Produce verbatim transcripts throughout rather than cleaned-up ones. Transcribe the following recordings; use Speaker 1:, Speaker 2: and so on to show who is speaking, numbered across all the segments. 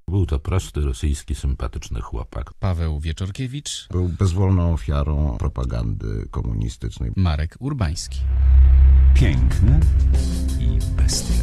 Speaker 1: Był to prosty, rosyjski, sympatyczny chłopak.
Speaker 2: Paweł Wieczorkiewicz.
Speaker 3: Był bezwolną ofiarą propagandy komunistycznej.
Speaker 2: Marek Urbański.
Speaker 4: Piękny i bestia.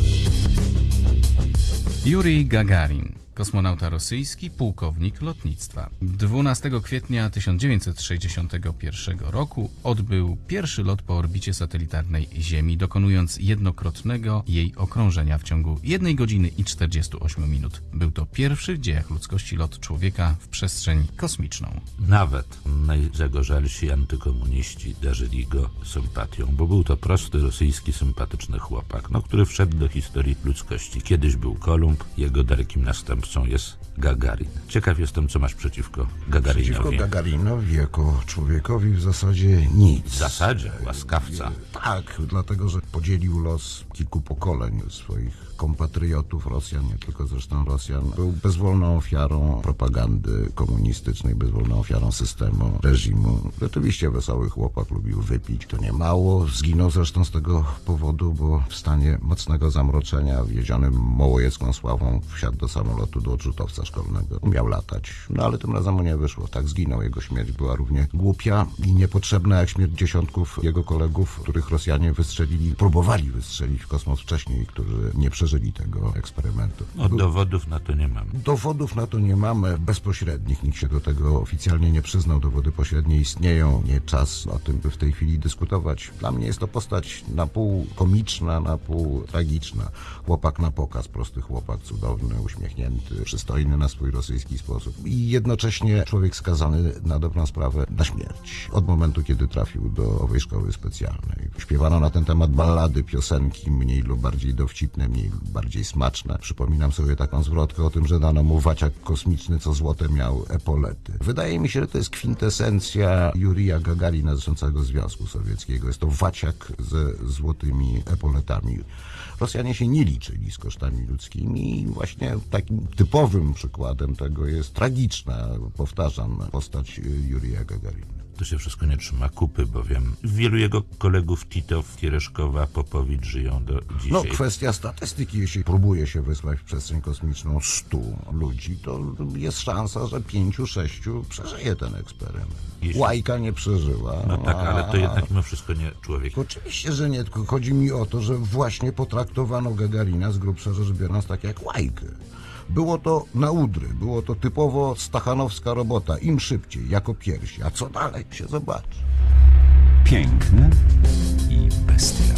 Speaker 2: Jurij Gagarin. Kosmonauta rosyjski, pułkownik lotnictwa. dwunastego kwietnia tysiąc dziewięćset sześćdziesiątego pierwszego roku odbył pierwszy lot po orbicie satelitarnej Ziemi, dokonując jednokrotnego jej okrążenia w ciągu jednej godziny i czterdziestu ośmiu minut. Był to pierwszy w dziejach ludzkości lot człowieka w przestrzeń kosmiczną.
Speaker 1: Nawet najzagorzalsi antykomuniści darzyli go sympatią, bo był to prosty, rosyjski, sympatyczny chłopak, no, który wszedł do historii ludzkości. Kiedyś był Kolumb, jego dalekim następcą jest Gagarin. Ciekaw jestem, co masz przeciwko Gagarinowi.
Speaker 3: Przeciwko Gagarinowi jako człowiekowi w zasadzie nic.
Speaker 1: W zasadzie łaskawca.
Speaker 3: Tak, dlatego że podzielił los kilku pokoleń swoich kompatriotów, Rosjan, nie tylko zresztą Rosjan. Był bezwolną ofiarą propagandy komunistycznej, bezwolną ofiarą systemu, reżimu. Rzeczywiście wesoły chłopak, lubił wypić, to nie mało. Zginął zresztą z tego powodu, bo w stanie mocnego zamroczenia, wiezionym mołojecką sławą, wsiadł do samolotu, do odrzutowca szkolnego. Umiał latać, no ale tym razem mu nie wyszło. Tak zginął. Jego śmierć była równie głupia i niepotrzebna jak śmierć dziesiątków jego kolegów, których Rosjanie wystrzelili, próbowali wystrzelić w kosmos wcześniej, którzy nie przeżyli tego eksperymentu.
Speaker 1: No, dowodów na to nie mamy.
Speaker 3: Dowodów na to nie mamy bezpośrednich. Nikt się do tego oficjalnie nie przyznał. Dowody pośrednie istnieją. Nie czas o tym, by w tej chwili dyskutować. Dla mnie jest to postać na pół komiczna, na pół tragiczna. Chłopak na pokaz, prosty chłopak, cudowny, uśmiechnięty, przystojny na swój rosyjski sposób i jednocześnie człowiek skazany na dobrą sprawę na śmierć. Od momentu, kiedy trafił do owej szkoły specjalnej. Śpiewano na ten temat ballady, piosenki, mniej lub bardziej dowcipne, mniej lub bardziej smaczne. Przypominam sobie taką zwrotkę o tym, że dano mu waciak kosmiczny, co złote miał epolety. Wydaje mi się, że to jest kwintesencja Jurija Gagarina z całego Związku Sowieckiego. Jest to waciak ze złotymi epoletami. Rosjanie się nie liczyli z kosztami ludzkimi i właśnie takim typowym przykładem tego jest tragiczna, powtarzam, postać Jurija Gagarina.
Speaker 1: To się wszystko nie trzyma kupy, bowiem wielu jego kolegów, Titow, Kiereszkowa, Popowicz żyją do dzisiaj.
Speaker 3: No, kwestia statystyki. Jeśli próbuje się wysłać w przestrzeń kosmiczną stu ludzi, to jest szansa, że pięciu, sześciu przeżyje ten eksperyment.
Speaker 1: Jeśli...
Speaker 3: Łajka nie przeżyła.
Speaker 1: No tak, ale to jednak mimo wszystko nie człowiek.
Speaker 3: Oczywiście, że nie, tylko chodzi mi o to, że właśnie potraktowano Gagarina z grubsza rzecz biorąc tak jak łajkę. Było to na udry, było to typowo stachanowska robota. Im szybciej, jako piersi. A co dalej się zobaczy.
Speaker 4: Piękny i bestia.